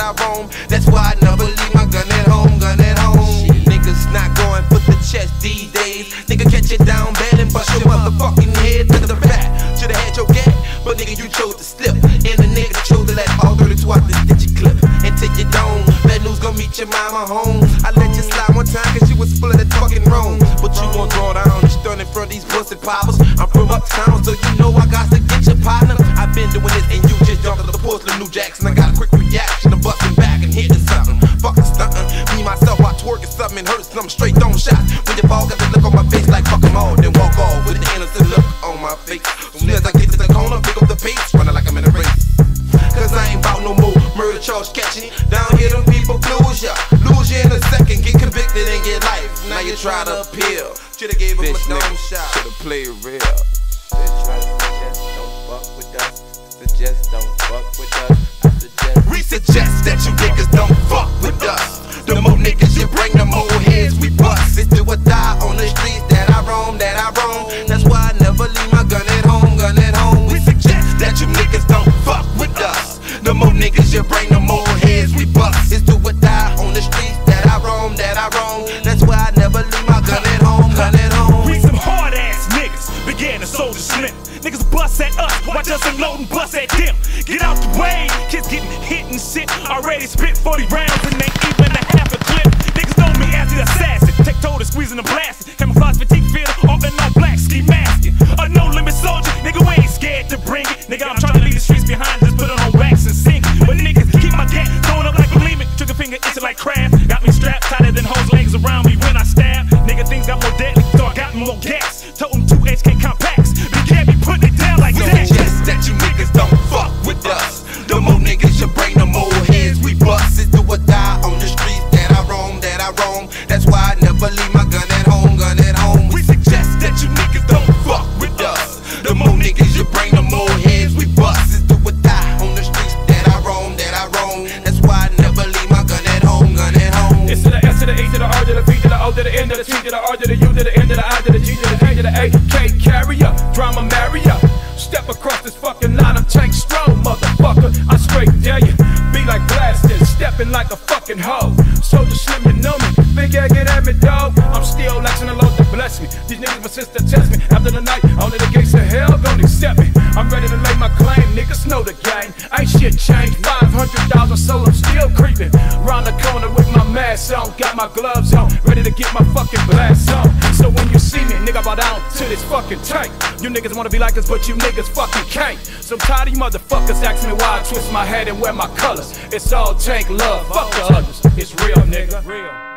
that I roam. That's why I never leave my gun at home, gun at home. Niggas not going for the chest these days. Nigga catch you down bad and bust your motherfucking head to the back. Shoulda had your gap, but nigga you chose to slip. And the nigga chose to let all 32 out the stitchy clip. Until you don't, bad news gon' meet your mama home. I let you slide one time cause you was full of that fucking wrong. But you gon' draw down, you stand in front of these pussy poppers. I'm from uptown, so you know I got to get your partner. I've been doing this and you just jumped on the porcelain New Jackson. I got a quick reaction, I'm busting back and hitting something. Fucking stuntin', me myself I twerking something and hurt something straight on shots. When you fall, got the look on my face like fuck 'em all, then walk off with the innocent look on my face. Soon as I get to the corner, pick up the pace, running like I'm in a race. Cause I ain't bout no more murder charge catching. Down here them people lose ya in a second, get convicted and get life. Now you try to appeal, shoulda gave him a dumb shot. Shoulda played real. Suggest don't fuck with us. Suggest don't fuck with us. I suggest we suggest that you niggas don't fuck with us. The more niggas you bring, the more heads we bust. It's do or die on the streets that I roam, that I roam. That's why I never leave my gun at home, gun at home. We suggest that you niggas don't fuck with us. The more niggas you bring, the more heads we bust. It's do or die on the streets that I roam, that I roam. That's why I never leave my gun at home, gun at home. We some hard ass niggas, began to soldier slip. Niggas bust at us, watch us unload and bust at them. Get out the way, kids getting hit and shit. Already spit 40 rounds and ain't even a half a clip. Niggas know me as the assassin, tech total squeezing and blasting. Camouflage fatigue field, all in all black, ski masking. A no limit soldier, nigga we ain't scared to bring it. Nigga I'm trying to leave the streets behind, just put it on wax and sing. But niggas keep my gat throwing up like bulimic, trigger finger itching like crab. Got me strapped tighter than hoes legs around me when I stab. Nigga things got more deadly, so I got more gas. Toting 2 HK compacts, but can't be putting it down like that. Suggest that you niggas don't fuck with us. The more niggas you bring, the more heads we bust. It's do or die on the streets that I roam, that I roam. That's why I never leave my gun at home, gun at home. We suggest that you niggas don't fuck with us. The more niggas you bring, the more heads we bust. It's do or die on the streets that I roam, that I roam. That's why I never leave my gun at home, gun at home. It's to the S to the E to the R to the V to the O to the N to the T to the R to the U to the N to the I to the G to the J to the A. K carrier, drama marrier. Step across this fucking line, I'm tank strong, motherfucker. I straight dare you, be like blasting, stepping like a fucking hoe. Soldier Slim, you know me, big ass get at me, dog. I'm still asking the Lord to bless me. These niggas persist to test me. After the night, only the gates of hell don't accept me. I'm ready to lay my claim, niggas know the game. Ain't shit changed, 500,000 so I'm still creeping. Round the corner with my mask on, got my gloves on, ready to get my fucking blast on. So when you see me, nigga, bow down to this fucking tank. You niggas wanna be like us, but you niggas fucking can't. So I'm tired of you motherfuckers asking me why I twist my head and wear my colors. It's all tank love, fuck the others. It's real, nigga. Real.